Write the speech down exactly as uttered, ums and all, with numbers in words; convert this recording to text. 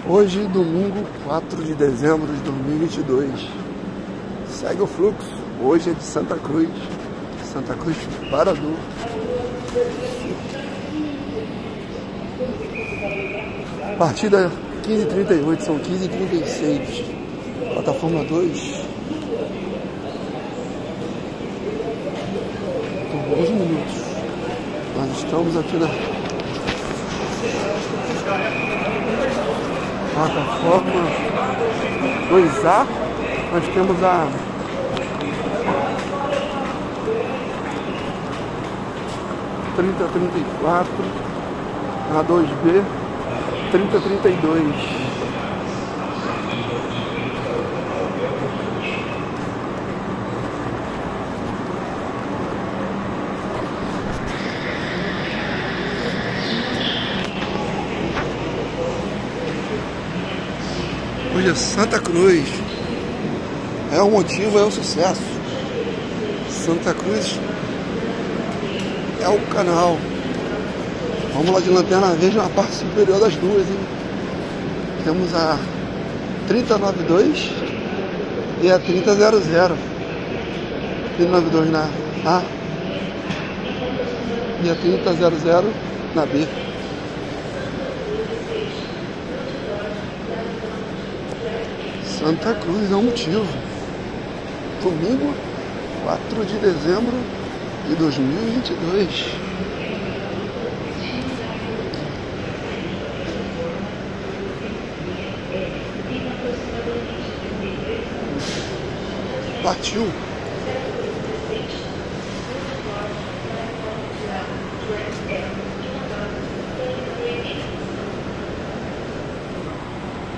Hoje, domingo, quatro de dezembro de dois mil e vinte e dois. Segue o fluxo. Hoje é de Santa Cruz. Santa Cruz Parador. Partida quinze e trinta e oito, são quinze e trinta e seis. Plataforma dois. Por dois minutos. Nós estamos aqui na plataforma dois A. Nós temos a trinta trinta e quatro, a dois B trinta trinta e dois. Hoje é Santa Cruz. É o motivo, é o sucesso. Santa Cruz é o canal. Vamos lá de Lanterna Verde, na parte superior das duas, hein? Temos a trinta noventa e dois e a trinta zero zero. trinta noventa e dois na A e a trinta zero zero na B. Santa Cruz é o motivo. Domingo, quatro de dezembro de dois mil e vinte e dois. Partiu.